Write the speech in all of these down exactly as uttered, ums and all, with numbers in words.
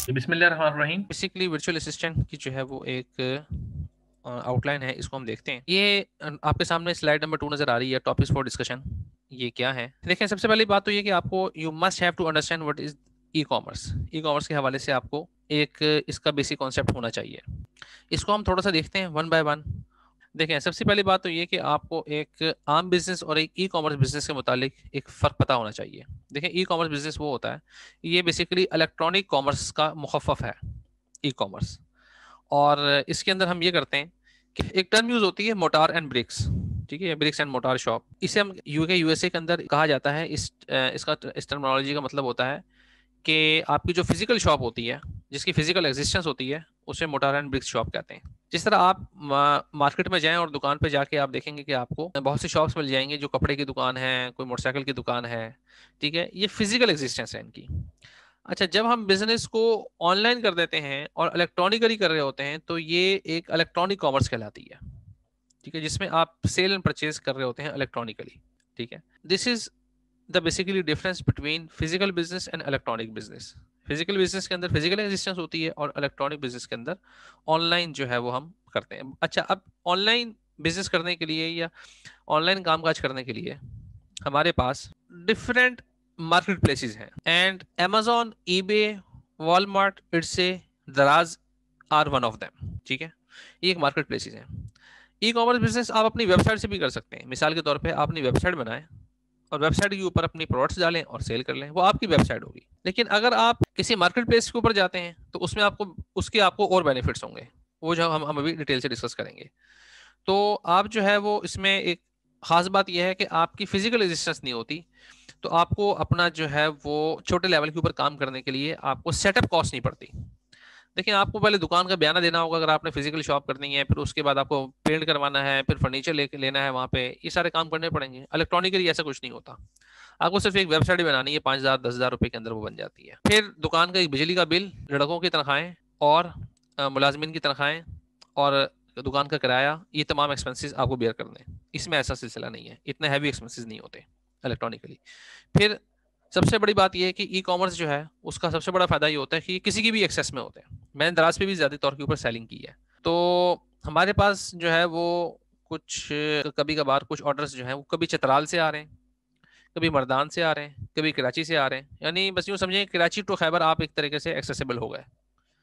बिस्मिल्लाहिर्रहमानिर्रहीम। Basically virtual assistant की जो है वो एक आउटलाइन है, इसको हम देखते हैं। ये अ, आपके सामने स्लाइड नंबर टू नजर आ रही है, टॉपिक्स फॉर डिस्कशन। ये क्या है? देखें, सबसे पहली बात तो ये कि आपको you must have to understand what is e commerce. E commerce के हवाले से आपको एक इसका बेसिक कॉन्सेप्ट होना चाहिए। इसको हम थोड़ा सा देखते हैं वन बाय वन। देखें, सबसे पहली बात तो ये कि आपको एक आम बिजनेस और एक ई कॉमर्स बिजनेस के मुतालिक एक फ़र्क पता होना चाहिए। देखें, ई कॉमर्स बिजनेस वो होता है, ये बेसिकली इलेक्ट्रॉनिक कॉमर्स का मुखफ़फ़ है, ई कॉमर्स। और इसके अंदर हम ये करते हैं कि एक टर्म यूज होती है, मोटार एंड ब्रिक्स। ठीक है, ब्रिक्स एंड मोटार शॉप, इसे हम यूके यूएसए के अंदर कहा जाता है। इस अ, इसका इस टर्मिनोलॉजी का मतलब होता है कि आपकी जो फिजिकल शॉप होती है, जिसकी फिजिकल एग्जिस्टेंस होती है, उसे मोटार एंड ब्रिक्स शॉप कहते हैं। जिस तरह आप मार्केट में जाएं और दुकान पे जाके आप देखेंगे कि आपको बहुत सी शॉप्स मिल जाएंगी, जो कपड़े की दुकान है, कोई मोटरसाइकिल की दुकान है। ठीक है, ये फिजिकल एग्जिस्टेंस है इनकी। अच्छा, जब हम बिजनेस को ऑनलाइन कर देते हैं और इलेक्ट्रॉनिकली कर रहे होते हैं, तो ये एक इलेक्ट्रॉनिक कॉमर्स कहलाती है। ठीक है, जिसमें आप सेल एंड परचेज कर रहे होते हैं इलेक्ट्रॉनिकली। ठीक है, this is the basically difference between physical business and electronic business. Physical business के अंदर फिजिकल एग्जिस्टेंस होती है और इलेक्ट्रॉनिक बिजनेस के अंदर ऑनलाइन जो है वो हम करते हैं। अच्छा, अब ऑनलाइन बिजनेस करने के लिए या ऑनलाइन कामकाज करने के लिए हमारे पास डिफरेंट मार्केट प्लेसेस हैं, and Amazon, eBay, Walmart, Etsy, Daraz are one of them. ठीक है, ये एक मार्केट प्लेसेस हैं। ई कॉमर्स बिजनेस आप अपनी वेबसाइट से भी कर सकते हैं। मिसाल के तौर पे आप अपनी वेबसाइट बनाएं और वेबसाइट के ऊपर अपनी प्रोडक्ट्स डालें और सेल कर लें, वो आपकी वेबसाइट होगी। लेकिन अगर आप किसी मार्केट प्लेस के ऊपर जाते हैं तो उसमें आपको उसके आपको और बेनिफिट्स होंगे, वो जो हम हम अभी डिटेल से डिस्कस करेंगे। तो आप जो है वो इसमें एक खास बात यह है कि आपकी फिजिकल एग्जिस्टेंस नहीं होती, तो आपको अपना जो है वो छोटे लेवल के ऊपर काम करने के लिए आपको सेटअप कॉस्ट नहीं पड़ती। देखिए, आपको पहले दुकान का बयाना देना होगा अगर आपने फिजिकल शॉप करनी है, फिर उसके बाद आपको पेंट करवाना है, फिर फर्नीचर लेके लेना है वहाँ पे, ये सारे काम करने पड़ेंगे। इलेक्ट्रॉनिकली ऐसा कुछ नहीं होता। आपको सिर्फ एक वेबसाइट बनानी है, पाँच हजार दस हजार रुपए के अंदर वो बन जाती है। फिर दुकान का एक बिजली का बिल, लड़कों की तनख्वाहें और अ, मुलाजमीन की तनख्वाहें और दुकान का किराया, ये तमाम एक्सपेंसेस आपको बेयर करने हैं। इसमें ऐसा सिलसिला नहीं है, इतने हैवी एक्सपेंसेस नहीं होते इलेक्ट्रॉनिकली। फिर सबसे बड़ी बात यह है कि ई कॉमर्स जो है उसका सबसे बड़ा फायदा ये होता है कि किसी की भी एक्सेस में होते हैं। मैंने दराज पे भी ज्यादा तौर के ऊपर सेलिंग की है, तो हमारे पास जो है वो कुछ कभी कभार कुछ ऑर्डर्स जो हैं वो कभी चतराल से आ रहे हैं, कभी मर्दान से आ रहे हैं, कभी कराची से आ रहे हैं। यानी बस यूँ समझें, कराची टू खैबर आप एक तरीके से एक्सेसिबल हो गए।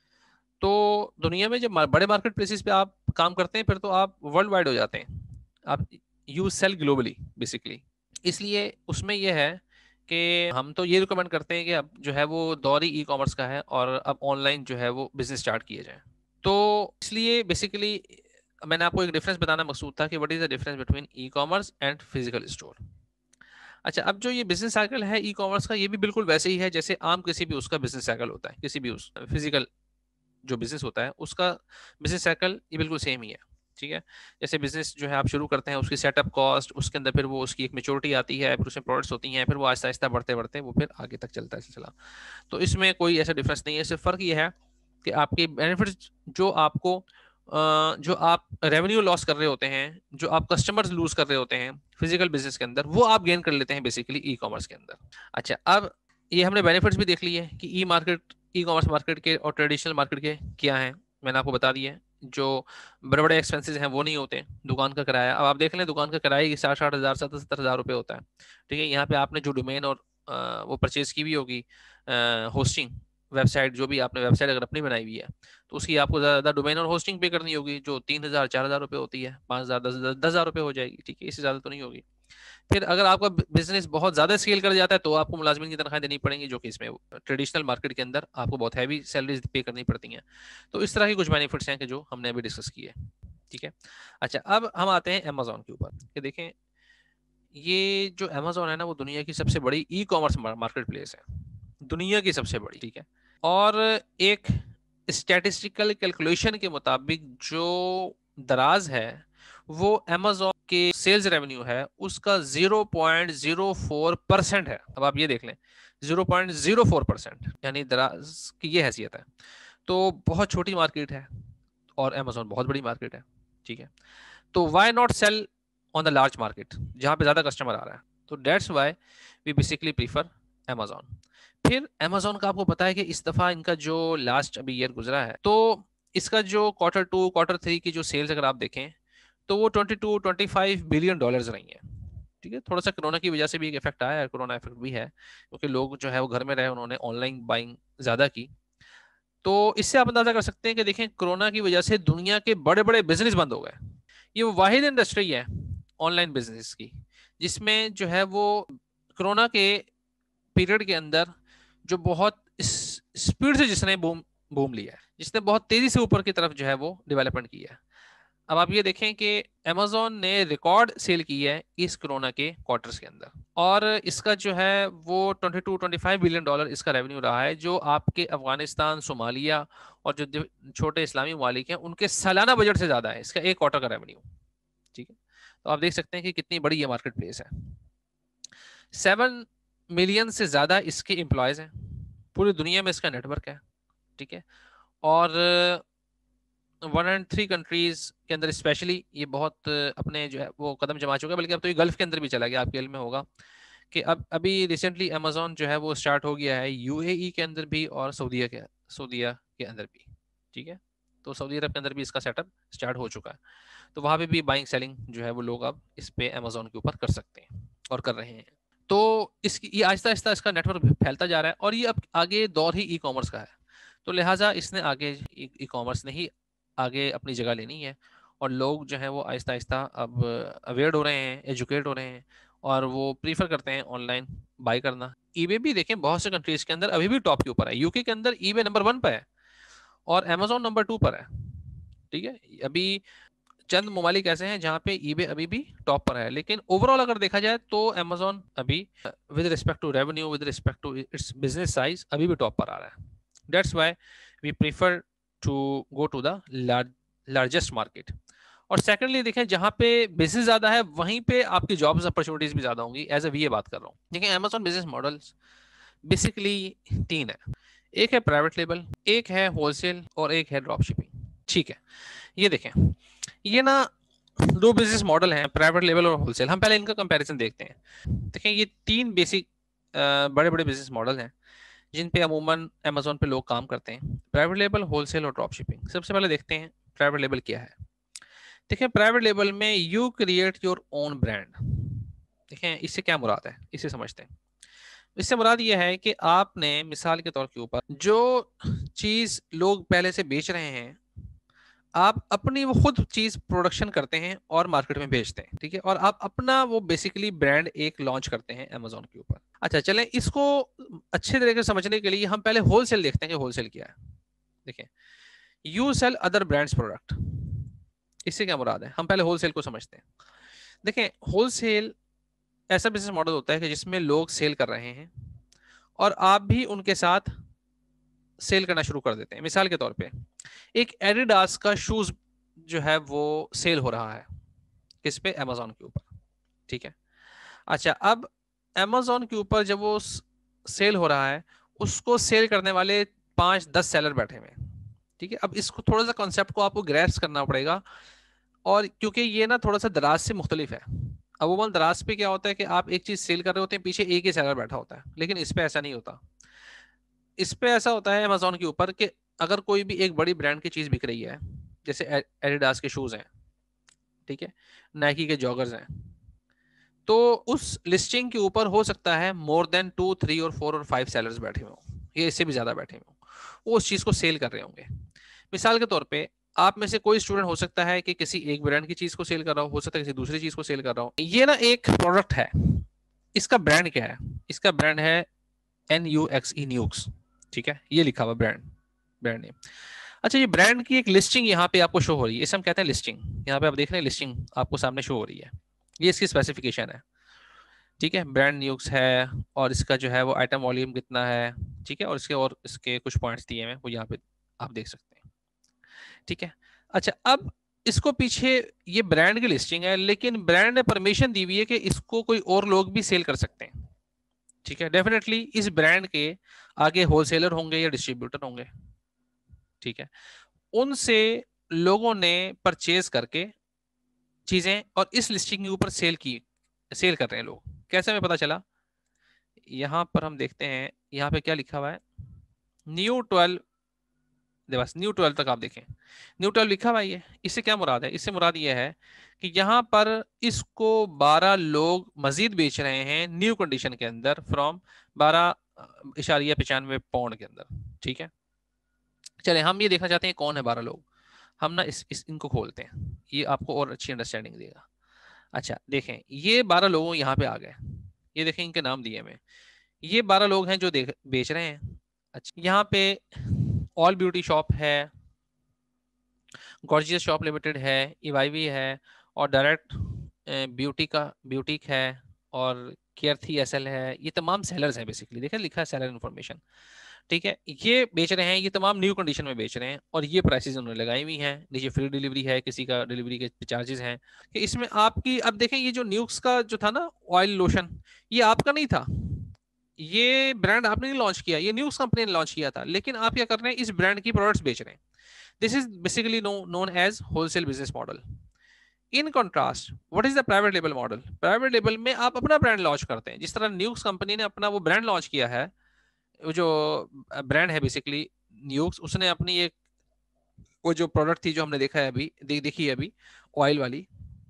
तो दुनिया में जब मा- बड़े मार्केट प्लेसेस पे आप काम करते हैं, फिर तो आप वर्ल्ड वाइड हो जाते हैं। आप यू सेल ग्लोबली बेसिकली। इसलिए उसमें यह है कि हम तो ये रिकमेंड करते हैं कि अब जो है वो दौर ही ई कॉमर्स का है और अब ऑनलाइन जो है वो बिजनेस स्टार्ट किए जाए। तो इसलिए बेसिकली मैंने आपको एक डिफरेंस बताना मकसूद था कि what is the difference between e commerce and physical store. अच्छा, अब जो ये बिजनेस साइकिल है ई कॉमर्स का, ये भी बिल्कुल वैसे ही है जैसे आम किसी भी उसका बिजनेस साइकिल होता है। किसी भी उस फिजिकल जो बिजनेस होता है उसका बिजनेस साइकिल ये बिल्कुल सेम ही है। ठीक है, जैसे बिजनेस जो है आप शुरू करते हैं, उसकी सेटअप कॉस्ट, उसके अंदर फिर वो उसकी एक मेच्योरिटी आती है, फिर उसमें प्रोडक्ट्स होती हैं, फिर वो आहिस्ता आहिस्ता बढ़ते बढ़ते वो फिर आगे तक चलता है सिलसिला। तो इसमें कोई ऐसा डिफरेंस नहीं है। सिर्फ फर्क ये है कि आपके बेनिफिट्स जो आपको अ, जो आप रेवेन्यू लॉस कर रहे होते हैं, जो आप कस्टमर्स लूज कर रहे होते हैं फिजिकल बिजनेस के अंदर, वो आप गेन कर लेते हैं बेसिकली ई कॉमर्स के अंदर। अच्छा, अब ये हमने बेनिफिट्स भी देख लिए कि e market, e commerce market के और ट्रेडिशनल मार्केट के क्या हैं, मैंने आपको बता दिया है। जो बड़े बड़े एक्सपेंसेस हैं वो नहीं होते। दुकान का किराया, अब आप देख लें, दुकान का किराया साठ साठ हज़ार सत्तर सत्तर हज़ार रुपये होता है। ठीक है, यहाँ पे आपने जो डोमेन और अ, वो परचेज की भी होगी, होस्टिंग, वेबसाइट, जो भी आपने वेबसाइट अगर अपनी बनाई हुई है, तो उसकी आपको ज़्यादा डोमेन और होस्टिंग पे करनी होगी, जो तीन हज़ार चार हज़ार रुपये होती है, पाँच हज़ार दस हज़ार दस हज़ार रुपये हो जाएगी। ठीक है, इससे ज़्यादा तो नहीं होगी। फिर अगर आपका बिजनेस बहुत ज्यादा स्केल कर जाता है तो आपको मुलाजमिन की तनख्वाह देनी पड़ेंगी, जो कि इसमें ट्रेडिशनल मार्केट के अंदर आपको बहुत हैवी सैलरीज पे करनी पड़ती हैं। तो इस तरह के कुछ बेनिफिट्स हैं कि जो हमने अभी डिस्कस किए। ठीक है। अच्छा, अब हम आते हैं अमेजोन के ऊपर कि देखें, ये जो अमेजोन है ना, वो दुनिया की सबसे बड़ी ई कॉमर्स मार्केट प्लेस है, दुनिया की सबसे बड़ी। ठीक है, और एक स्टैटिस्टिकल कैलकुलेशन के मुताबिक जो दराज है, वो अमेजोन के सेल्स रेवेन्यू है उसका zero point zero four percent है। अब आप ये देख लें, zero point zero four percent, यानी दराज की ये हैसियत है। तो बहुत छोटी मार्केट है और अमेजोन बहुत बड़ी मार्केट है। ठीक है, तो why not sell on the large market जहां पे ज्यादा कस्टमर आ रहा है? तो that's why we basically prefer Amazon. फिर अमेजोन का आपको पता है कि इस दफा इनका जो लास्ट अभी ईयर गुजरा है, तो इसका जो क्वार्टर टू क्वार्टर थ्री की जो सेल्स अगर आप देखें तो वो twenty to twenty five billion dollars रही हैं। ठीक है, थोड़ा सा कोरोना की वजह से भी एक इफेक्ट आया है, कोरोना इफेक्ट भी है, क्योंकि लोग जो है वो घर में रहे, उन्होंने ऑनलाइन बाइंग ज्यादा की। तो इससे आप अंदाजा कर सकते हैं कि देखें, कोरोना की वजह से दुनिया के बड़े बड़े बिजनेस बंद हो गए। ये वो वाहिद इंडस्ट्री है ऑनलाइन बिजनेस की जिसमें जो है वो कोरोना के पीरियड के अंदर जो बहुत स्पीड से जिसने बूम बूम लिया है, जिसने बहुत तेजी से ऊपर की तरफ जो है वो डेवलपमेंट की है। अब आप ये देखें कि अमेजोन ने रिकॉर्ड सेल की है इस कोरोना के क्वार्टर्स के अंदर, और इसका जो है वो twenty to twenty five billion dollar इसका रेवेन्यू रहा है, जो आपके अफगानिस्तान, सोमालिया और जो दि- छोटे इस्लामी ममालिक हैं उनके सालाना बजट से ज्यादा है इसका एक क्वार्टर का रेवेन्यू। ठीक है, तो आप देख सकते हैं कि कितनी बड़ी ये मार्केट प्लेस है। सेवन मिलियन से ज्यादा इसके एम्प्लॉयज हैं, पूरी दुनिया में इसका नेटवर्क है। ठीक है, और वन एंड थ्री कंट्रीज के अंदर स्पेशली ये बहुत अपने जो है वो कदम जमा चुका है, बल्कि अब तो ये गल्फ के अंदर भी चला गया। आपके इल्म में होगा कि अब अभी रिसेंटली अमेजोन जो है वो स्टार्ट हो गया है यूएई के अंदर भी और सऊदीया के सऊदीया के अंदर भी। ठीक है, तो सऊदी अरब के अंदर भी इसका सेटअप स्टार्ट हो चुका है, तो वहां पे भी बाइंग सेलिंग जो है वो लोग अब इस पे अमेजोन के ऊपर कर सकते हैं और कर रहे हैं। तो इसकी ये आहिस्ता आहिस्ता इसका नेटवर्क फैलता जा रहा है, और ये अब आगे दौर ही ई कॉमर्स का है, तो लिहाजा इसने आगे ई कॉमर्स ने ही आगे अपनी जगह लेनी है, और लोग जो है वो आहिस्ता आहिस्ता अब अवेयर हो रहे हैं, एजुकेट हो रहे हैं, और वो प्रीफर करते हैं ऑनलाइन बाई करना। ईबे भी देखें बहुत से कंट्रीज के अंदर अभी भी टॉप के ऊपर है, यूके के अंदर ईबे नंबर वन पर है और अमेजोन नंबर टू पर है। ठीक है, अभी चंद ममालिक ऐसे हैं जहां पे ईबे अभी भी टॉप पर है, लेकिन ओवरऑल अगर देखा जाए तो अमेजोन अभी with respect to revenue, with respect to its business size अभी भी टॉप पर आ रहा है। That's why we prefer to go to the largest market. और सेकंडली देखें, जहां पे बिजनेस ज्यादा है वहीं पे आपकी जॉब्स अपॉर्चुनिटीज भी ज्यादा होंगी, एज ए वी ये बात कर रहा हूँ। देखिए, अमेजोन बिजनेस मॉडल्स बेसिकली तीन है। एक है प्राइवेट लेबल, एक है होलसेल, और एक है ड्रॉप शिपिंग। ठीक है, ये देखें, ये ना दो बिजनेस मॉडल हैं, प्राइवेट लेवल और होलसेल। हम पहले इनका कंपैरिजन देखते हैं। देखें, ये तीन बेसिक बड़े बड़े बिजनेस मॉडल हैं जिन पे अमूमन अमेजोन पे लोग काम करते हैं, प्राइवेट लेबल, होलसेल और ड्रॉप शिपिंग। सबसे पहले देखते हैं प्राइवेट लेबल क्या है। देखें, प्राइवेट लेबल में you create your own brand. देखें, इससे क्या मुराद है, इसे समझते हैं। इससे मुराद ये है कि आपने मिसाल के तौर के ऊपर जो चीज लोग पहले से बेच रहे हैं, आप अपनी वो खुद चीज प्रोडक्शन करते हैं और मार्केट में बेचते हैं। ठीक है, और आप अपना वो बेसिकली ब्रांड एक लॉन्च करते हैं अमेजोन के ऊपर। अच्छा, चलें इसको अच्छे तरीके से समझने के लिए हम पहले होलसेल देखते हैं कि होलसेल क्या है। देखें, you sell other brands product, इससे क्या मुराद है, हम पहले होलसेल को समझते हैं। देखें, होलसेल ऐसा बिजनेस मॉडल होता है कि जिसमें लोग सेल कर रहे हैं और आप भी उनके साथ सेल करना शुरू कर देते हैं। मिसाल के तौर पे एक एडिडास का शूज जो है वो सेल हो रहा है, किस पे, अमेजोन के ऊपर। ठीक है, अच्छा, अब अमेजोन के ऊपर जब वो सेल हो रहा है, उसको सेल करने वाले पांच दस सेलर बैठे हुए हैं। ठीक है, अब इसको थोड़ा सा कॉन्सेप्ट को आपको ग्रैस्प करना पड़ेगा, और क्योंकि ये ना थोड़ा सा दराज से मुख्तलिफ है। अमूमन दराज पे क्या होता है कि आप एक चीज सेल कर रहे होते हैं, पीछे एक ही सेलर बैठा होता है, लेकिन इस पे ऐसा नहीं होता। इस पे ऐसा होता है अमेजोन के ऊपर कि अगर कोई भी एक बड़ी ब्रांड की चीज बिक रही है, जैसे एडिडास के शूज हैं, ठीक है, नाइकी के जॉगर्स हैं, तो उस लिस्टिंग के ऊपर हो सकता है मोर देन टू थ्री और फोर और फाइव सेलर्स बैठे हुए हों, ये इससे भी ज्यादा बैठे हुए हों, वो उस चीज को सेल कर रहे होंगे। मिसाल के तौर पे आप में से कोई स्टूडेंट हो सकता है कि किसी एक ब्रांड की चीज को सेल कर रहा हो हो सकता है किसी दूसरी चीज को सेल कर रहा हो। ये ना एक प्रोडक्ट है, इसका ब्रांड क्या है, इसका ब्रांड है N U X E Nuxe. ठीक है, ये लिखा हुआ ब्रांड ब्रांड नेम। अच्छा, ये ब्रांड की एक लिस्टिंग यहाँ पे आपको शो हो रही है, इसे हम कहते हैं लिस्टिंग। यहाँ पे आप देख रहे हैं लिस्टिंग आपको सामने शो हो रही है, ये इसकी स्पेसिफिकेशन है। ठीक है, ब्रांड न्यूज है, और इसका जो है वो आइटम वॉल्यूम कितना है। ठीक है, और इसके और इसके कुछ पॉइंट्स दिए हैं वो यहाँ पे आप देख सकते हैं। ठीक है, अच्छा, अब इसको पीछे ये ब्रांड की लिस्टिंग है, लेकिन ब्रांड ने परमिशन दी हुई है कि इसको कोई और लोग भी सेल कर सकते हैं। ठीक है, डेफिनेटली इस ब्रांड के आगे होलसेलर होंगे या डिस्ट्रीब्यूटर होंगे। ठीक है, उनसे लोगों ने परचेज करके चीजें और इस लिस्टिंग के ऊपर सेल की सेल कर रहे हैं लोग। कैसे हमें पता चला, यहाँ पर हम देखते हैं, यहाँ पे क्या लिखा हुआ है, न्यू ट्वेल्व, बस न्यू ट्वेल्व तक आप देखें, न्यू ट्वेल्व लिखा हुआ है। ये इससे क्या मुराद है? इससे मुराद ये है कि यहाँ पर इसको बारह लोग मजीद बेच रहे हैं न्यू कंडीशन के अंदर, फ्रॉम बारह इशारिया पचानवे पाउंड के अंदर। ठीक है, चले हम ये देखना चाहते हैं कौन है बारह लोग। हम ना इस, इस इनको खोलते हैं, ये आपको और अच्छी अंडरस्टैंडिंग देगा। अच्छा देखें, ये बारह लोग यहाँ पे आ गए, ये देखें इनके नाम दिए मैं, ये बारह लोग हैं जो देख बेच रहे हैं। अच्छा, यहाँ पे ऑल ब्यूटी शॉप है, गॉर्जियस शॉप लिमिटेड है, इवाईवी है, और डायरेक्ट ब्यूटी का ब्यूटिक है, और केयरथी एसएल है। ये तमाम सेलर्स हैं बेसिकली, देखें लिखा है सेलर इन्फॉर्मेशन। ठीक है, ये बेच रहे हैं, ये तमाम न्यू कंडीशन में बेच रहे हैं, और ये प्राइसेस उन्होंने लगाई हुई हैं। नीचे फ्री डिलीवरी है, किसी का डिलीवरी के चार्जेस हैं कि इसमें आपकी। अब देखें, ये जो न्यूक्स का जो था ना ऑयल लोशन, ये आपका नहीं था, ये ब्रांड आपने नहीं लॉन्च किया, ये न्यूक्स कंपनी ने लॉन्च किया था, लेकिन आप क्या कर रहे हैं, इस ब्रांड की प्रोडक्ट्स बेच रहे हैं। This is basically known as wholesale business model. In contrast, what is the private label model? Private label में आप अपना ब्रांड लॉन्च करते हैं, जिस तरह न्यूक्स कंपनी ने अपना वो ब्रांड लॉन्च किया है, वो जो ब्रांड है बेसिकली न्यूक्स, उसने अपनी एक वो जो प्रोडक्ट थी जो हमने देखा है अभी, दे, देखी है अभी, ऑयल वाली,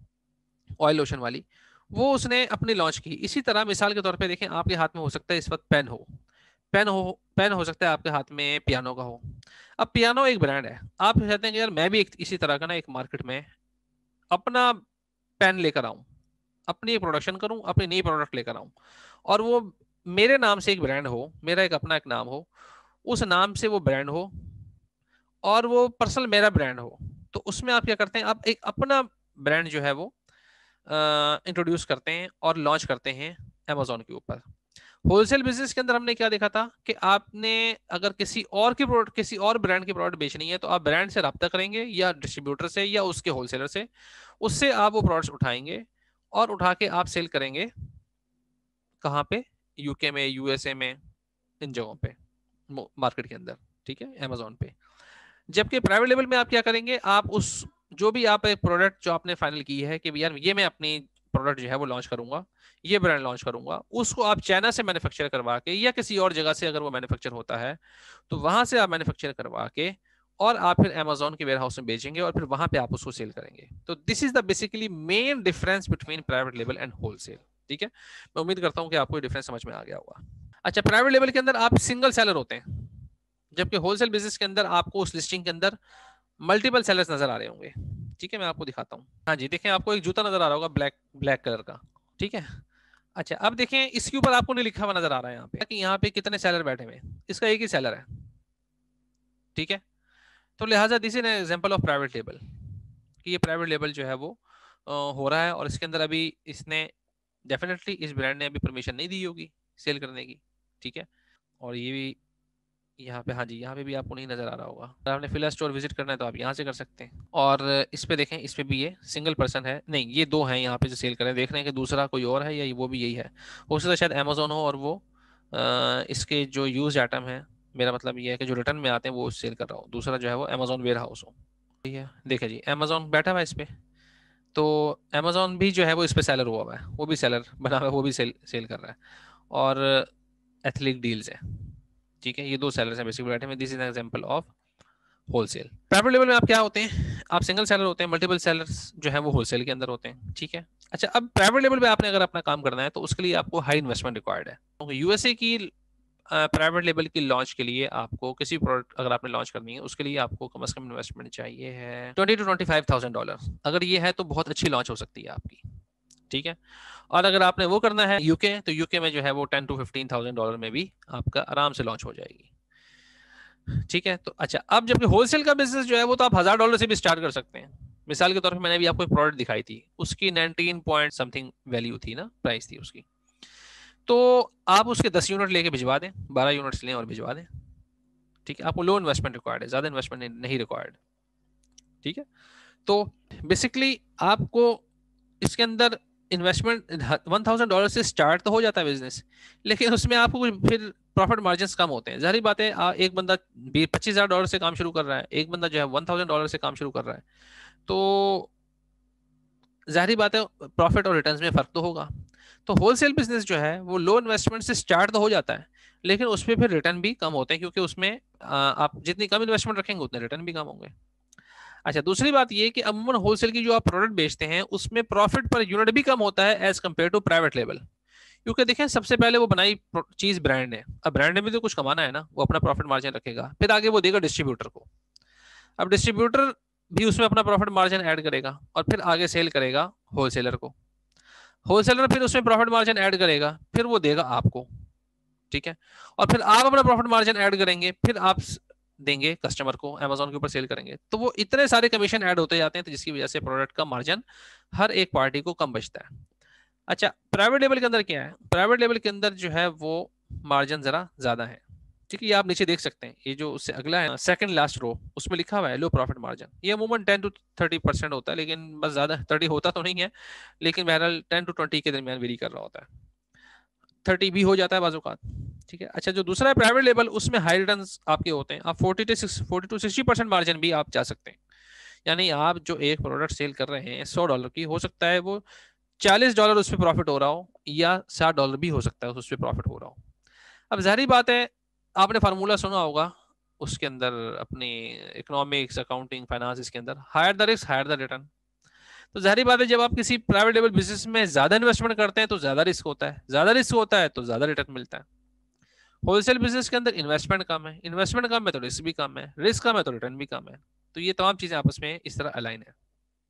ऑयल लोशन वाली, वो उसने अपनी लॉन्च की। इसी तरह मिसाल के तौर पे देखें, आपके हाथ में हो सकता है इस वक्त पेन हो, पेन हो पेन हो सकता है आपके हाथ में पियानो का हो। अब पियानो एक ब्रांड है, आप चाहते हैं कि यार मैं भी एक इसी तरह का ना एक मार्केट में अपना पेन लेकर आऊं, अपनी एक प्रोडक्शन करूं, अपनी नई प्रोडक्ट लेकर आऊं, और वो मेरे नाम से एक ब्रांड हो, मेरा एक अपना एक नाम हो, उस नाम से वो ब्रांड हो, और वो पर्सनल मेरा ब्रांड हो। तो उसमें आप क्या करते हैं, आप एक अपना ब्रांड जो है वो इंट्रोड्यूस करते हैं और लॉन्च करते हैं अमेजोन के ऊपर। होलसेल बिजनेस के अंदर हमने क्या देखा था कि आपने अगर किसी और की प्रोडक्ट, किसी और ब्रांड की प्रोडक्ट बेचनी है, तो आप ब्रांड से रब्ता करेंगे या डिस्ट्रीब्यूटर से या उसके होलसेलर से, उससे आप वो प्रोडक्ट्स उठाएंगे और उठा के आप सेल करेंगे कहाँ पे? यूके में, यूएसए में, इन जगहों पे, मार्केट के अंदर। ठीक है, अमेजोन पे। जबकि प्राइवेट लेवल में आप क्या करेंगे, आप उस जो भी आप एक प्रोडक्ट जो आपने फाइनल की है कि यार ये मैं अपनी प्रोडक्ट जो है वो लॉन्च करूंगा, ये ब्रांड लॉन्च करूंगा, उसको आप चाइना से मैन्युफैक्चर करवा के या किसी और जगह से अगर वो मैन्युफैक्चर होता है तो वहां से आप मैन्युफैक्चर करवा के और आप फिर अमेजोन के वेयर हाउस में बेचेंगे और फिर वहां पे आप उसको सेल करेंगे। तो this is the basically main difference between private level and wholesale. ठीक है, मैं उम्मीद करता हूं कि आपको ये डिफरेंस समझ में आ गया होगा। अच्छा, प्राइवेट लेवल के अंदर आप सिंगल सेलर होते हैं, जबकि होलसेल बिजनेस के अंदर आपको उस लिस्टिंग के अंदर मल्टीपल सेलर्स नजर आ रहे होंगे। ठीक है, मैं आपको दिखाता हूँ। हाँ जी, देखें आपको एक जूता नजर आ रहा होगा ब्लैक ब्लैक कलर का। ठीक है, अच्छा अब देखें इसके ऊपर आपको नहीं लिखा हुआ नजर आ रहा है यहाँ पे कि यहाँ पे कितने सेलर बैठे हुए हैं, इसका एक ही सेलर है। ठीक है, तो लिहाजा this is an example of private label, कि ये प्राइवेट लेबल जो है वो अ, हो रहा है, और इसके अंदर अभी इसने डेफिनेटली इस ब्रांड ने अभी परमिशन नहीं दी होगी सेल करने की। ठीक है, और ये भी यहाँ पे, हाँ जी यहाँ पे भी आपको नहीं नजर आ रहा होगा। अगर आपने फिलहाल स्टोर विजिट करना है तो आप यहाँ से कर सकते हैं। और इस पे देखें, इस पे भी ये सिंगल पर्सन है, नहीं ये दो हैं यहाँ पे जो सेल कर रहे हैं, देख रहे हैं कि दूसरा कोई और है या वो भी यही है। हो सकता है शायद अमेजोन हो और वो अ, इसके जो यूज आइटम है, मेरा मतलब ये है कि जो रिटर्न में आते हैं वो सेल कर रहा हो, दूसरा जो है वो अमेजोन वेयर हाउस हो। ठीक है, देखे जी अमेजोन बैठा हुआ है इस पे, तो अमेजोन भी जो है वो इस पे सेलर हुआ हुआ है, वो भी सेलर बना हुआ है, वो भी सेल सेल कर रहा है। और एथलिक डील्स है। ठीक है, ये दो सेलर्स हैं बेसिकली बैठे में। This is an example of wholesale. Private level में आप क्या होते हैं, आप सिंगल सेलर होते हैं, मल्टीपल सेलर्स जो है वो होलसेल के अंदर होते हैं। ठीक है, अच्छा अब प्राइवेट लेवल पे आपने अगर अपना काम करना है तो उसके लिए आपको हाई इन्वेस्टमेंट रिक्वायर्ड है। तो यूएसए की प्राइवेट लेवल की लॉन्च के लिए आपको किसी प्रोडक्ट अगर आपने लॉन्च करनी है, उसके लिए आपको कम से कम इन्वेस्टमेंट चाहिए है twenty to twenty five thousand dollar. अगर ये है तो बहुत अच्छी लॉन्च हो सकती है आपकी। ठीक है, और अगर आपने वो करना है यूके, तो यूके में जो है वो ten to fifteen thousand dollar में भी आपका आराम से लॉन्च हो जाएगी। ठीक है, तो अच्छा अब जबकि होलसेल का बिजनेस जो है वो तो आप हजार डॉलर से भी स्टार्ट कर सकते हैं। मिसाल के तौर पे मैंने अभी आपको एक प्रोडक्ट दिखाई थी, उसकी नाइनटीन पॉइंट समथिंग वैल्यू थी ना, प्राइस थी उसकी, तो आप उसके दस यूनिट लेके भिजवा दें, बारह यूनिट्स लें और भिजवा दें। ठीक है, आपको लो इन्वेस्टमेंट रिक्वायर्ड है, ज्यादा इन्वेस्टमेंट नहीं रिक्वायर्ड। ठीक है, तो बेसिकली आपको इसके अंदर इन्वेस्टमेंट वन थाउजेंड डॉलर से स्टार्ट तो हो जाता है बिजनेस, लेकिन उसमें आपको कुछ फिर प्रॉफिट मार्जिन कम होते हैं। जाहिर बात है, आ, एक बंदा पच्चीस हजार डॉलर से काम शुरू कर रहा है, एक बंदा जो है वन थाउजेंड डॉलर से काम शुरू कर रहा है, तो जाहिर बात है प्रॉफिट और रिटर्न्स में फर्क तो होगा। तो होलसेल बिजनेस जो है वो लो इन्वेस्टमेंट से स्टार्ट तो हो जाता है, लेकिन उसमें फिर रिटर्न भी कम होते हैं, क्योंकि उसमें आ, आप जितनी कम इन्वेस्टमेंट रखेंगे उतने रिटर्न भी कम होंगे। अच्छा, दूसरी बात ये कि अमूमन होलसेल की जो आप प्रोडक्ट बेचते हैं उसमें प्रॉफिट पर यूनिट भी कम होता है as compare to private level. क्योंकि देखें, सबसे पहले वो बनाई चीज ब्रांड है, अब ब्रांड ने भी तो कुछ कमाना है ना, वो अपना प्रॉफिट मार्जिन रखेगा, फिर आगे वो देगा डिस्ट्रीब्यूटर को। अब डिस्ट्रीब्यूटर भी उसमें अपना प्रॉफिट मार्जिन ऐड करेगा और फिर आगे सेल करेगा होलसेलर को। होलसेलर फिर उसमें प्रॉफिट मार्जिन ऐड करेगा, फिर वो देगा आपको, ठीक है। और फिर आप अपना प्रॉफिट मार्जिन ऐड करेंगे, फिर आप देंगे कस्टमर को, अमेजोन के ऊपर सेल करेंगे, तो वो इतने सारे कमीशन ऐड होते जाते हैं, तो जिसकी वजह से प्रोडक्ट का मार्जिन हर एक पार्टी को कम बचता है। अच्छा, प्राइवेट लेवल के अंदर क्या है, प्राइवेट लेवल के अंदर जो है वो मार्जिन जरा ज्यादा है, ठीक है। ये आप नीचे देख सकते हैं, ये जो उससे अगला है सेकंड लास्ट रो, उसमें लिखा हुआ है लो प्रॉफिट मार्जिन। ये अमूमन टेन टू थर्टी परसेंट होता है, लेकिन बस ज्यादा थर्टी होता तो नहीं है, लेकिन बहरहाल टेन टू ट्वेंटी के दरमियान वेरी कर रहा होता है, थर्टी भी हो जाता है बाजूकात, ठीक है। अच्छा, जो दूसरा है प्राइवेट लेवल, उसमें हाई रिटर्न आपके होते हैं, आप forty to forty to sixty percent margin भी आप जा सकते हैं। यानी आप जो एक प्रोडक्ट सेल कर रहे हैं सौ डॉलर की, हो सकता है वो चालीस डॉलर उस पर प्रॉफिट हो रहा हो, या साठ डॉलर भी हो सकता है उस पर प्रॉफिट हो रहा हो। अब जाहिर बात है, आपने फार्मूला सुना होगा उसके अंदर, अपनी इकोनॉमिक्स, अकाउंटिंग, फाइनेंस, इसके अंदर higher the risk higher the return. तो जाहिर बात है, जब आप किसी प्राइवेट लेवल बिजनेस में ज्यादा इन्वेस्टमेंट करते हैं तो ज्यादा रिस्क होता है, ज्यादा रिस्क होता है तो ज्यादा रिटर्न मिलता है। होलसेल बिजनेस के अंदर इन्वेस्टमेंट कम है, इन्वेस्टमेंट कम है तो रिस्क भी कम है, रिस्क कम है तो रिटर्न भी कम है। तो ये तमाम चीजें आपस में इस तरह अलाइन है,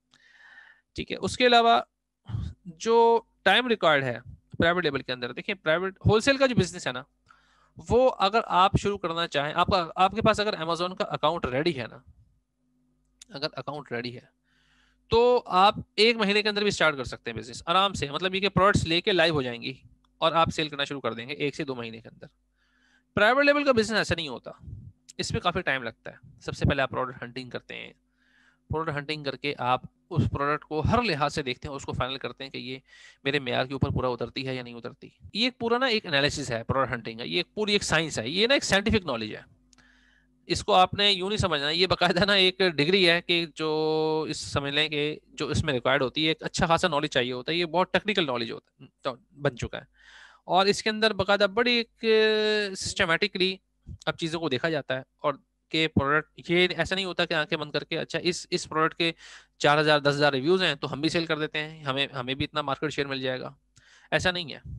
ठीक है। उसके अलावा जो टाइम रिक्वायर्ड है प्राइवेट लेवल के अंदर, देखिए प्राइवेट होलसेल का जो बिजनेस है ना, वो अगर आप शुरू करना चाहें, आपका आपके पास अगर अमेजोन का अकाउंट रेडी है ना, अगर अकाउंट रेडी है तो आप एक महीने के अंदर भी स्टार्ट कर सकते हैं बिजनेस आराम से, मतलब ये कि प्रोडक्ट्स लेके लाइव हो जाएंगी और आप सेल करना शुरू कर देंगे एक से दो महीने के अंदर। प्राइवेट लेवल का बिजनेस ऐसा नहीं होता, इसमें काफी टाइम लगता है। सबसे पहले आप प्रोडक्ट हंटिंग करते हैं, प्रोडक्ट हंटिंग करके आप उस प्रोडक्ट को हर लिहाज से देखते हैं, उसको फाइनल करते हैं कि ये मेरे मेयार के ऊपर पूरा उतरती है या नहीं उतरती। ये एक पूरा ना एक एनालिसिस है प्रोडक्ट हंटिंग का, ये एक पूरी एक साइंस है, ये ना एक साइंटिफिक नॉलेज है। इसको आपने यूं नहीं समझना, ये बकायदा ना एक डिग्री है कि जो इस समझ लें कि जो इसमें रिक्वायर्ड होती है, एक अच्छा खासा नॉलेज चाहिए होता है, ये बहुत टेक्निकल नॉलेज होता है, तो बन चुका है। और इसके अंदर बकायदा बड़ी एक सिस्टमेटिकली अब चीज़ों को देखा जाता है, और के प्रोडक्ट, ये ऐसा नहीं होता कि आंखें बंद करके अच्छा इस इस प्रोडक्ट के चार हजार दस हजार रिव्यूज हैं तो हम भी सेल कर देते हैं, हमें हमें भी इतना मार्केट शेयर मिल जाएगा, ऐसा नहीं है।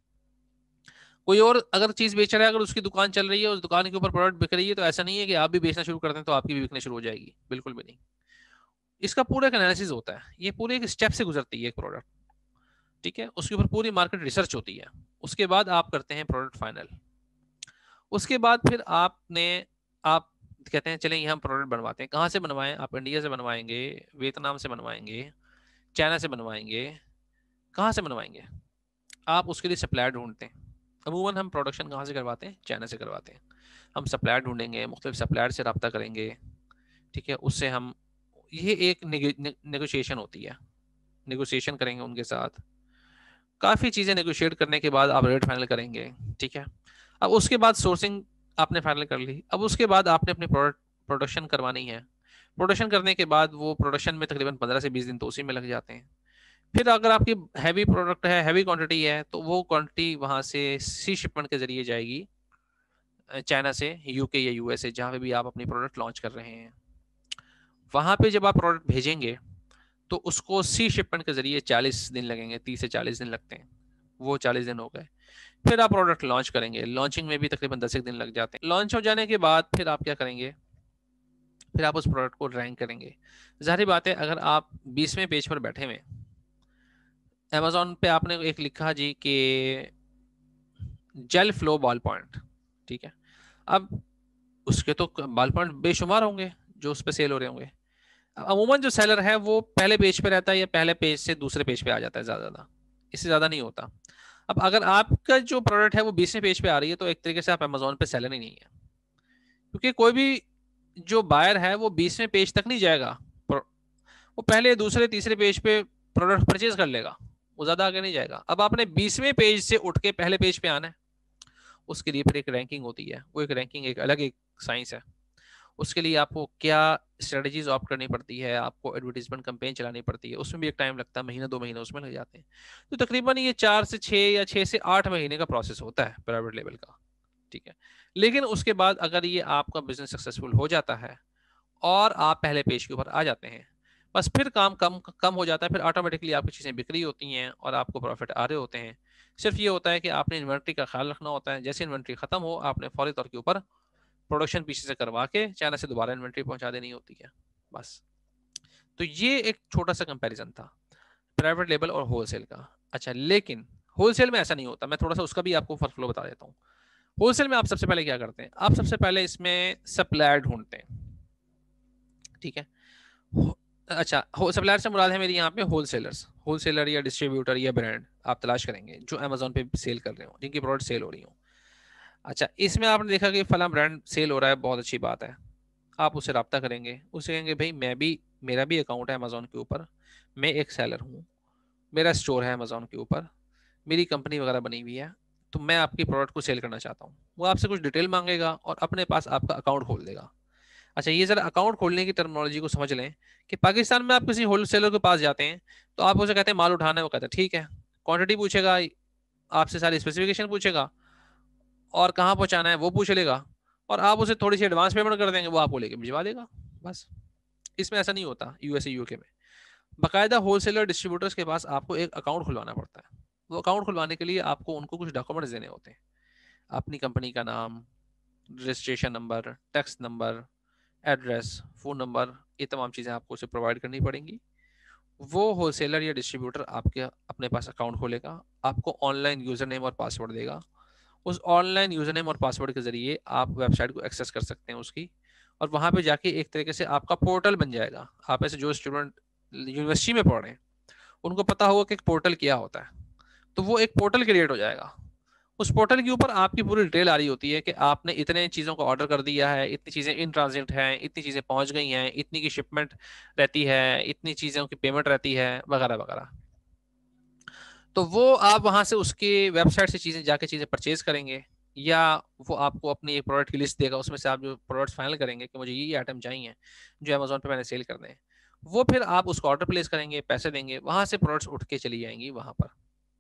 कोई और अगर चीज बेच रहा है, अगर उसकी दुकान चल रही है, उस दुकान के ऊपर प्रोडक्ट बिक रही है, तो ऐसा नहीं है कि आप भी बेचना शुरू कर दें तो आपकी भी बिकने शुरू हो जाएगी, बिल्कुल भी नहीं। इसका पूरा एक एनालिसिस होता है, ये पूरे एक स्टेप से गुजरती है एक प्रोडक्ट, ठीक है। उसके ऊपर पूरी मार्केट रिसर्च होती है, उसके बाद आप करते हैं प्रोडक्ट फाइनल। उसके बाद फिर आपने आप कहते हैं चलें ये हम प्रोडक्ट बनवाते हैं, कहाँ से बनवाएं, आप इंडिया से बनवाएंगे, वियतनाम से बनवाएंगे, चाइना से बनवाएंगे, कहाँ से बनवाएंगे, आप उसके लिए सप्लायर ढूंढते हैं। अमूमन हम प्रोडक्शन कहाँ से करवाते हैं, चाइना से करवाते हैं। हम सप्लायर ढूंढेंगे, मुख्तलिफ सप्लायर से रब्ता करेंगे, ठीक है। उससे हम, ये एक नेगोशिएशन होती है, नेगोशिएशन करेंगे उनके साथ, काफ़ी चीज़ें नेगोशिएट करने के बाद आप रेट फाइनल करेंगे, ठीक है। अब उसके बाद सोर्सिंग आपने फाइनल कर ली, अब उसके बाद आपने अपनी प्रोडक्ट प्रोडक्शन करवानी है। प्रोडक्शन करने के बाद वो प्रोडक्शन में तकरीबन पंद्रह से बीस दिन तो उसी में लग जाते हैं। फिर अगर आपकी हैवी प्रोडक्ट है, हैवी क्वांटिटी है, तो वो क्वांटिटी वहाँ से सी शिपमेंट के जरिए जाएगी चाइना से यूके या यूएसए, जहाँ पे भी आप अपनी प्रोडक्ट लॉन्च कर रहे हैं। वहाँ पे जब आप प्रोडक्ट भेजेंगे तो उसको सी शिपमेंट के जरिए चालीस दिन लगेंगे, तीस से चालीस दिन लगते हैं, वो चालीस दिन हो गए। फिर आप प्रोडक्ट लॉन्च करेंगे, लॉन्चिंग में भी तकरीबन दस एक दिन लग जाते हैं। लॉन्च हो जाने के बाद फिर आप क्या करेंगे, फिर आप उस प्रोडक्ट को रैंक करेंगे। जाहिर बात है, अगर आप बीसवें पेज पर बैठे हुए, अमेजोन पे आपने एक लिखा जी कि जेल फ्लो बॉल पॉइंट, ठीक है। अब उसके तो बॉल पॉइंट बेशुमार होंगे जो उस पर सेल हो रहे होंगे। अमूमन जो सेलर है वो पहले पेज पे रहता है या पहले पेज से दूसरे पेज पे आ जाता है, ज्यादा ज्यादा, इससे ज्यादा नहीं होता। अब अगर आपका जो प्रोडक्ट है वो बीसवें पेज पे आ रही है, तो एक तरीके से आप अमेजोन पे सेलर ही नहीं है, क्योंकि कोई भी जो बायर है वो बीसवें पेज तक नहीं जाएगा, वो पहले दूसरे तीसरे पेज पे प्रोडक्ट परचेज कर लेगा, वो ज्यादा आगे नहीं जाएगा। अब आपने बीसवें पेज से उठ के पहले पेज पे आना है, उसके लिए फिर एक रैंकिंग होती है, वो एक रैंकिंग एक अलग एक साइंस है। उसके लिए आपको क्या स्ट्रेटजीज ऑप्ट करनी पड़ती है, आपको एडवर्टीजमेंट कैंपेन चलानी पड़ती है, उसमें भी एक टाइम लगता है, महीना दो महीने उसमें लग जाते हैं। तो तकरीबन ये चार से छः या छः से आठ महीने का प्रोसेस होता है प्राइवेट लेवल का, ठीक है। लेकिन उसके बाद अगर ये आपका बिजनेस सक्सेसफुल हो जाता है और आप पहले पेज के ऊपर आ जाते हैं, बस फिर काम कम कम हो जाता है, फिर ऑटोमेटिकली आपकी चीज़ें बिक्री होती हैं और आपको प्रॉफिट आ रहे होते हैं। सिर्फ ये होता है कि आपने इन्वेंट्री का ख्याल रखना होता है, जैसे इन्वेंट्री खत्म हो आपने फौरी तौर के ऊपर प्रोडक्शन पीछे से करवा के चाइना से दोबारा इन्वेंट्री पहुंचा देनी होती है, बस। तो ये एक छोटा सा कंपैरिजन था प्राइवेट लेबल और होलसेल का। अच्छा, लेकिन होलसेल में ऐसा नहीं होता, मैं थोड़ा सा उसका भी आपको फर्क फ्लो बता देता हूँ। होलसेल में आप सबसे पहले क्या करते हैं, आप सबसे पहले इसमें सप्लायर ढूंढते हैं, ठीक है। अच्छा, हो सप्लायर से मुराद है मेरी यहाँ पे होलसेलर्स, होलसेलर या डिस्ट्रीब्यूटर या ब्रांड आप तलाश करेंगे जो अमेजोन पे सेल कर रहे हो, जिनकी प्रोडक्ट सेल हो रही हो। अच्छा, इसमें आपने देखा कि फला ब्रांड सेल हो रहा है, बहुत अच्छी बात है, आप उससे रब्ता करेंगे, उससे कहेंगे भाई मैं भी, मेरा भी अकाउंट है अमेजोन के ऊपर, मैं एक सेलर हूँ, मेरा स्टोर है अमेजोन के ऊपर, मेरी कंपनी वगैरह बनी हुई है, तो मैं आपकी प्रोडक्ट को सेल करना चाहता हूँ। वो आपसे कुछ डिटेल मांगेगा और अपने पास आपका अकाउंट खोल देगा। अच्छा, ये जरा अकाउंट खोलने की टर्मिनोलॉजी को समझ लें कि पाकिस्तान में आप किसी होलसेलर के पास जाते हैं तो आप उसे कहते हैं माल उठाना है, वो कहता है ठीक है, क्वांटिटी पूछेगा, आपसे सारी स्पेसिफिकेशन पूछेगा और कहाँ पहुंचाना है वो पूछ लेगा, और आप उसे थोड़ी सी एडवांस पेमेंट कर देंगे, वो आपको लेके भिजवा देगा, बस। इसमें ऐसा नहीं होता यूएसए यूके में। बाकायदा होलसेलर डिस्ट्रीब्यूटर्स के पास आपको एक अकाउंट खुलवाना पड़ता है। वो अकाउंट खुलवाने के लिए आपको उनको कुछ डॉक्यूमेंट्स देने होते हैं, अपनी कंपनी का नाम, registration number, tax number, address, phone number, ये तमाम चीज़ें आपको उसे प्रोवाइड करनी पड़ेंगी। वो होलसेलर या डिस्ट्रीब्यूटर आपके अपने पास अकाउंट खोलेगा, आपको ऑनलाइन यूज़र नेम और पासवर्ड देगा। उस ऑनलाइन यूज़र नेम और पासवर्ड के ज़रिए आप वेबसाइट को एक्सेस कर सकते हैं उसकी, और वहाँ पे जाके एक तरीके से आपका पोर्टल बन जाएगा। आप ऐसे जो स्टूडेंट यूनिवर्सिटी में पढ़ रहे हैं उनको पता होगा कि एक पोर्टल क्या होता है, तो वो एक पोर्टल क्रिएट हो जाएगा। उस पोर्टल के ऊपर आपकी पूरी डिटेल आ रही होती है कि आपने इतने चीज़ों को ऑर्डर कर दिया है, इतनी चीज़ें इन ट्रांजिट हैं, इतनी चीज़ें पहुंच गई हैं, इतनी की शिपमेंट रहती है, इतनी चीज़ों की पेमेंट रहती है, वगैरह वगैरह। तो वो आप वहां से उसके वेबसाइट से चीज़ें जाके चीज़ें परचेज करेंगे, या वो आपको अपनी एक प्रोडक्ट की लिस्ट देगा, उसमें से आप जो प्रोडक्ट्स फाइनल करेंगे कि मुझे ये आइटम चाहिए जो अमेजोन पे मैंने सेल करने हैं, वो फिर आप उसको ऑर्डर प्लेस करेंगे, पैसे देंगे, वहां से प्रोडक्ट्स उठ के चली जाएंगी वहां पर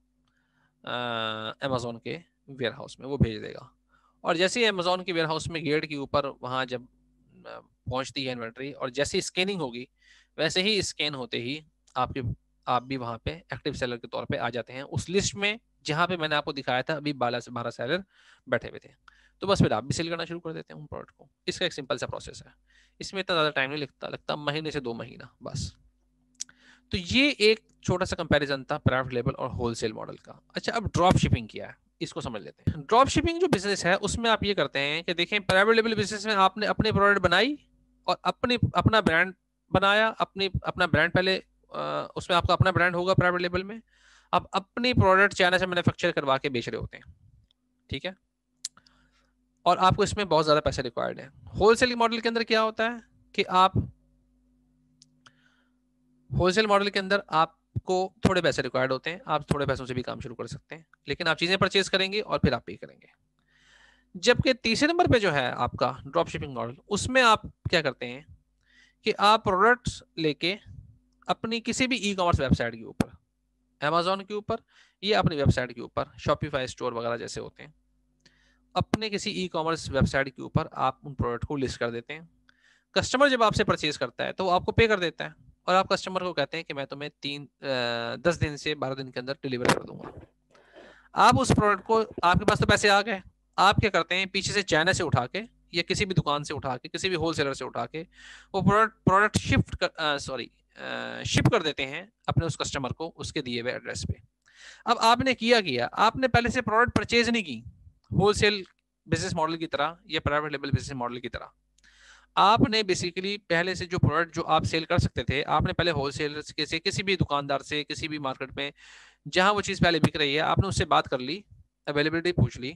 अमेजोन के वेयर हाउस में, वो भेज देगा। और जैसे ही अमेजोन के वेयर हाउस में गेट के ऊपर वहाँ जब पहुँचती है इन्वेंट्री और जैसे ही स्कैनिंग होगी, वैसे ही स्कैन होते ही आपके आप भी वहाँ पे एक्टिव सेलर के तौर पे आ जाते हैं उस लिस्ट में जहाँ पे मैंने आपको दिखाया था अभी बारह से बारह सेलर बैठे हुए थे। तो बस फिर आप भी सेल करना शुरू कर देते हैं उन प्रोडक्ट को। इसका एक सिंपल सा प्रोसेस है, इसमें इतना ज़्यादा टाइम नहीं लगता, लगता महीने से दो महीना बस। तो ये एक छोटा सा कंपैरिजन था प्राइवेट लेबल और होलसेल मॉडल का। अच्छा, अब ड्रॉप शिपिंग क्या है इसको समझ लेते हैं। ड्रॉप शिपिंग जो बिजनेस है उसमें आप ये करते हैं कि देखें, प्राइवेट लेबल बिजनेस में आपने अपनी प्रोडक्ट बनाई और अपने अपना ब्रांड बनाया, अपनी अपना ब्रांड पहले आ, उसमें आपका अपना ब्रांड होगा प्राइवेट लेबल में, आप अपनी प्रोडक्ट चाइना से मैन्युफैक्चर करवा के बेच रहे होते हैं, ठीक है। और आपको इसमें बहुत ज्यादा पैसे रिक्वायर्ड है। होलसेल मॉडल के अंदर क्या होता है कि आप होलसेल मॉडल के अंदर आपको थोड़े पैसे रिक्वायर्ड होते हैं, आप थोड़े पैसों से भी काम शुरू कर सकते हैं, लेकिन आप चीजें परचेज करेंगे और फिर आप पे करेंगे। जबकि तीसरे नंबर पे जो है आपका ड्रॉप शिपिंग मॉडल, उसमें आप क्या करते हैं कि आप प्रोडक्ट्स लेके अपनी किसी भी ई कॉमर्स वेबसाइट के ऊपर, अमेजोन के ऊपर या अपनी वेबसाइट के ऊपर, शॉपिफाई स्टोर वगैरह जैसे होते हैं, अपने किसी ई कॉमर्स वेबसाइट के ऊपर आप उन प्रोडक्ट को लिस्ट कर देते हैं। कस्टमर जब आपसे परचेज करता है तो वो आपको पे कर देता है, और आप कस्टमर को कहते हैं कि मैं तुम्हें तीन दस दिन से बारह दिन के अंदर डिलीवर कर दूंगा। आप उस प्रोडक्ट को, आपके पास तो पैसे आ गए, आप क्या करते हैं पीछे से चाइना से उठा के या किसी भी दुकान से उठा के, किसी भी होलसेलर से उठा के वो प्रोडक्ट प्रोडक्ट शिफ्ट कर सॉरी शिप कर देते हैं अपने उस कस्टमर को उसके दिए हुए एड्रेस पे। अब आपने किया किया आपने पहले से प्रोडक्ट परचेज नहीं की होलसेल बिजनेस मॉडल की तरह या प्राइवेट लेवल बिजनेस मॉडल की तरह। आपने बेसिकली पहले से जो प्रोडक्ट जो आप सेल कर सकते थे, आपने पहले होलसेलर्स के से किसी भी दुकानदार से किसी भी मार्केट में जहां वो चीज पहले बिक रही है आपने उससे बात कर ली, अवेलेबिलिटी पूछ ली,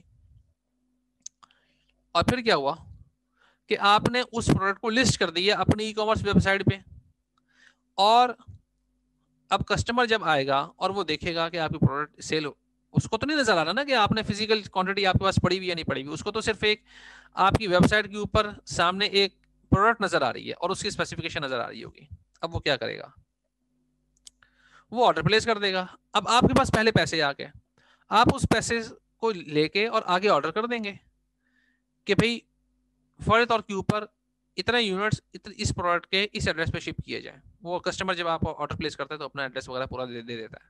और फिर क्या हुआ कि आपने उस प्रोडक्ट को लिस्ट कर दिया अपनी ई कॉमर्स वेबसाइट पे। और अब कस्टमर जब आएगा और वो देखेगा कि आपकी प्रोडक्ट सेल हो, उसको तो नहीं नजर आ रहा ना कि आपने फिजिकल क्वांटिटी आपके पास पड़ी हुई या नहीं पड़ी हुई, उसको तो सिर्फ एक आपकी वेबसाइट के ऊपर सामने एक प्रोडक्ट नजर आ रही है और उसकी स्पेसिफिकेशन नजर आ रही होगी। अब वो क्या करेगा, वो ऑर्डर प्लेस कर देगा। अब आपके पास पहले पैसे आ गए, आप उस पैसे को लेके और आगे ऑर्डर कर देंगे कि भाई फर्ज तौर के ऊपर इतने यूनिट्स इस प्रोडक्ट के इस एड्रेस पे शिप किए जाएं। वो कस्टमर जब आप ऑर्डर प्लेस करता है तो अपना एड्रेस वगैरह पूरा दे, दे देता है,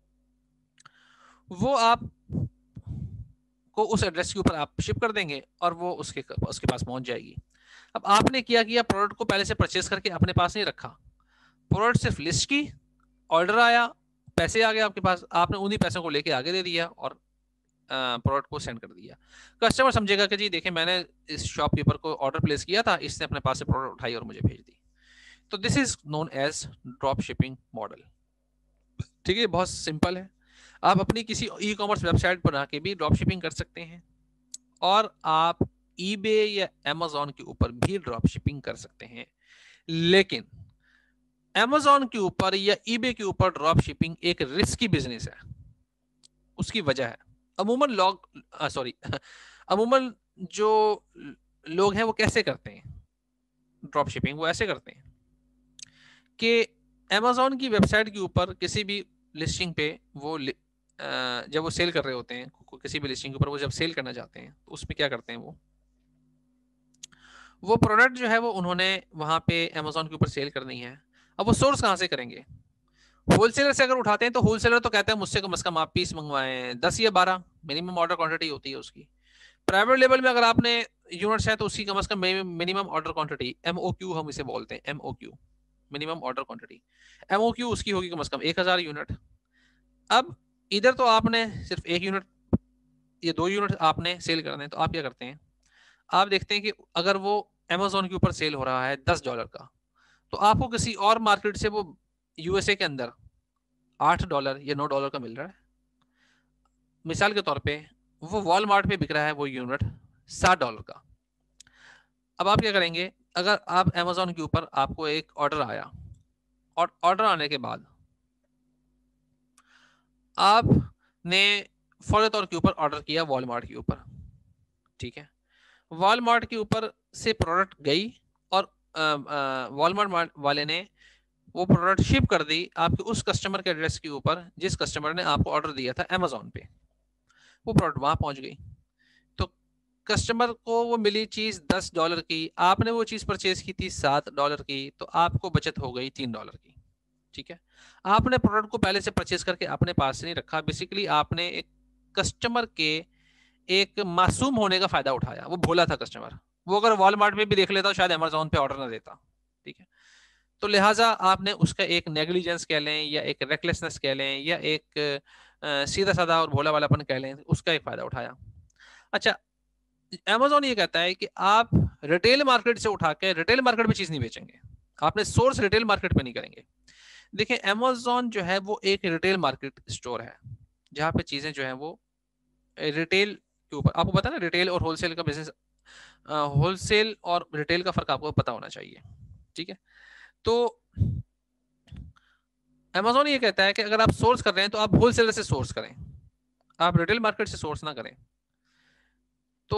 वो आप को उस एड्रेस के ऊपर आप शिप कर देंगे और वो उसके उसके पास पहुंच जाएगी। अब आपने क्या किया, प्रोडक्ट को पहले से परचेस करके अपने पास नहीं रखा, प्रोडक्ट सिर्फ लिस्ट की, ऑर्डर आया, पैसे आ गए आपके पास, आपने उन्हीं पैसों को लेके आगे दे दिया और प्रोडक्ट को सेंड कर दिया। कस्टमर समझेगा कि जी देखें मैंने इस शॉपकीपर को ऑर्डर प्लेस किया था, इसने अपने पास से प्रोडक्ट उठाई और मुझे भेज दी। तो this is known as drop shipping model. ठीक है, बहुत सिंपल है। आप अपनी किसी ई कॉमर्स वेबसाइट बना के भी ड्रॉप शिपिंग कर सकते हैं और आप ईबे या अमेजोन के ऊपर भी ड्रॉप शिपिंग कर सकते हैं। लेकिन अमेजोन के ऊपर या ईबे के ऊपर ड्रॉप शिपिंग एक रिस्की बिजनेस है। उसकी वजह है, अमूमन लोग सॉरी अमूमन जो लोग हैं वो कैसे करते हैं ड्रॉप शिपिंग, वो ऐसे करते हैं कि अमेजोन की वेबसाइट के ऊपर किसी भी लिस्टिंग पे वो जब वो सेल कर रहे होते हैं, किसी भी लिस्टिंग के ऊपर वो जब सेल करना चाहते हैं तो उसमें क्या करते हैं, वो वो प्रोडक्ट जो है वो उन्होंने वहां पे अमेजोन के ऊपर सेल करनी है। अब वो सोर्स कहाँ से करेंगे, होलसेलर से अगर उठाते हैं तो होलसेलर तो कहते हैं मुझसे कम से कम आप पीस मंगवाएं दस या बारह, मिनिमम ऑर्डर क्वांटिटी होती है उसकी। प्राइवेट लेवल में अगर आपने यूनिट्स है तो उसकी कम से कम मिनिमम ऑर्डर क्वांटिटी, एमओक्यू हम इसे बोलते हैं, MOQ minimum order quantity, MOQ उसकी होगी कम से कम एक हजार यूनिट। अब इधर तो आपने सिर्फ एक यूनिट या दो यूनिट आपने सेल करने हैं, तो आप क्या करते हैं, आप देखते हैं कि अगर वो अमेजोन के ऊपर सेल हो रहा है दस डॉलर का, तो आपको किसी और मार्केट से वो यूएसए के अंदर आठ डॉलर या नौ डॉलर का मिल रहा है। मिसाल के तौर पे वो वॉलमार्ट पे बिक रहा है वो यूनिट सात डॉलर का। अब आप क्या करेंगे, अगर आप अमेजोन के ऊपर आपको एक ऑर्डर आया और ऑर्डर आने के बाद आपने फौरी तौर के ऊपर ऑर्डर किया वॉलमार्ट के ऊपर, ठीक है, वॉलमार्ट के ऊपर से प्रोडक्ट गई और वॉलमार्ट वाले ने वो प्रोडक्ट शिप कर दी आपके उस कस्टमर के एड्रेस के ऊपर जिस कस्टमर ने आपको ऑर्डर दिया था अमेजोन पे। वो प्रोडक्ट वहां पहुंच गई तो कस्टमर को वो मिली चीज दस डॉलर की, आपने वो चीज परचेज की थी सात डॉलर की, तो आपको बचत हो गई तीन डॉलर की। ठीक है, आपने प्रोडक्ट को पहले से परचेज करके अपने पास से नहीं रखा, बेसिकली आपने एक कस्टमर के एक मासूम होने का फायदा उठाया। वो भोला था कस्टमर, वो अगर वॉलमार्ट में भी देख लेता शायद अमेजोन पे ऑर्डर ना देता। ठीक है, तो लिहाजा आपने उसका एक नेग्लिजेंस कह लें या एक रेकलेसनेस कह लें या एक सीधा साधा और भोला वालापन कह लें, उसका एक फायदा उठाया। अच्छा, अमेजोन ये कहता है कि आप रिटेल मार्केट से उठा के रिटेल मार्केट में चीज नहीं बेचेंगे, आपने सोर्स रिटेल मार्केट में नहीं करेंगे। देखिए अमेजोन जो है वो एक रिटेल मार्केट स्टोर है जहां पे चीजें जो है वो रिटेल के ऊपर, आपको पता ना रिटेल और होलसेल का बिजनेस, होलसेल और रिटेल का फर्क आपको पता होना चाहिए। ठीक है, तो अमेजोन ये कहता है कि अगर आप सोर्स कर रहे हैं तो आप होलसेलर से सोर्स करें, आप रिटेल मार्केट से सोर्स ना करें। तो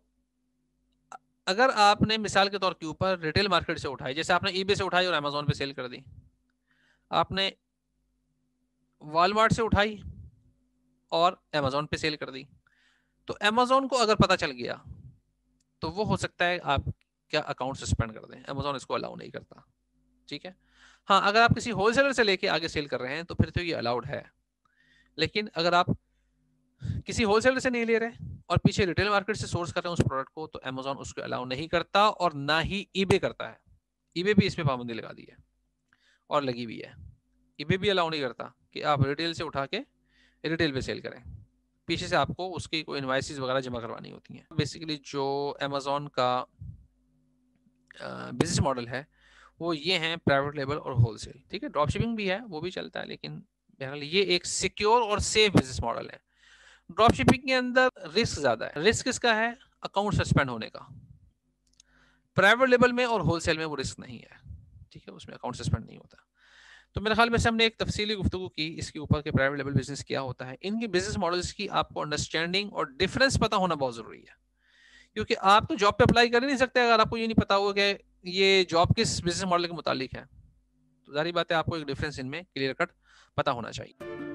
अगर आपने मिसाल के तौर के ऊपर रिटेल मार्केट से उठाई, जैसे आपने ईबे से उठाई और अमेजोन पे सेल कर दी, आपने वॉलमार्ट से उठाई और अमेजोन पे सेल कर दी, तो अमेजोन को अगर पता चल गया तो वो हो सकता है आप क्या अकाउंट सस्पेंड कर दें, अमेजोन इसको अलाउ नहीं करता। ठीक है, हाँ अगर आप किसी होलसेलर से लेके आगे सेल कर रहे हैं तो फिर तो ये अलाउड है, लेकिन अगर आप किसी होलसेलर से नहीं ले रहे और पीछे रिटेल मार्केट से सोर्स कर रहे हैं उस प्रोडक्ट को, तो अमेजोन उसको अलाउ नहीं करता और ना ही ईबे करता है। ईबे भी इसमें पाबंदी लगा दी है और लगी भी है, ईबे भी अलाउ नहीं करता कि आप रिटेल से उठा के रिटेल पे सेल करें, पीछे से आपको उसकी कोई इनवाइसेस वगैरह जमा करवानी होती हैं। बेसिकली जो अमेजोन का बिजनेस मॉडल है वो ये हैं प्राइवेट लेबल और होलसेल। ठीक है, ड्रॉप शिपिंग भी है, वो भी चलता है, लेकिन बहरहाल ये एक सिक्योर और सेफ बिजनेस मॉडल है। ड्रॉप शिपिंग के अंदर रिस्क ज्यादा है। रिस्क किसका है, अकाउंट सस्पेंड होने का। प्राइवेट लेबल में और होलसेल में वो रिस्क नहीं है। ठीक है, उसमें अकाउंट सस्पेंड नहीं होता। तो मेरे ख्याल में से हमने एक तफसीली गुफ्तगू की इसके ऊपर कि प्राइवेट लेवल बिजनेस क्या होता है, इनके बिजनेस मॉडल्स की आपको अंडरस्टैंडिंग और डिफरेंस पता होना बहुत जरूरी है, क्योंकि आप तो जॉब पे अप्लाई कर ही नहीं सकते अगर आपको ये नहीं पता होगा कि ये जॉब किस बिजनेस मॉडल के मुतालिक है। तो जारी बात है आपको एक डिफरेंस इनमें क्लियर कट पता होना चाहिए।